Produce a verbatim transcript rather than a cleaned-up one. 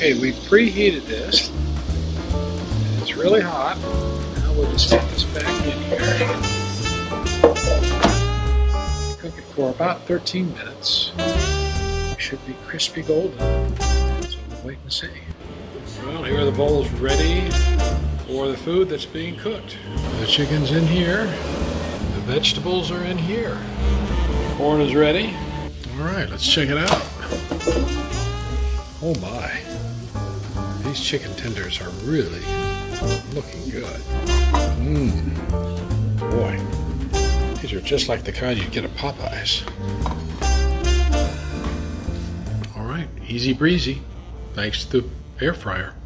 Okay, we preheated this. It's really hot. Now we'll just get this back in here. Cook it for about thirteen minutes. It should be crispy golden. So we'll wait and see. Well, here are the bowls ready for the food that's being cooked. The chicken's in here. The vegetables are in here. The corn is ready. All right, let's check it out. Oh my. These chicken tenders are really looking good. Mmm. Boy. These are just like the kind you'd get at Popeyes. All right, easy breezy. Thanks to the air fryer.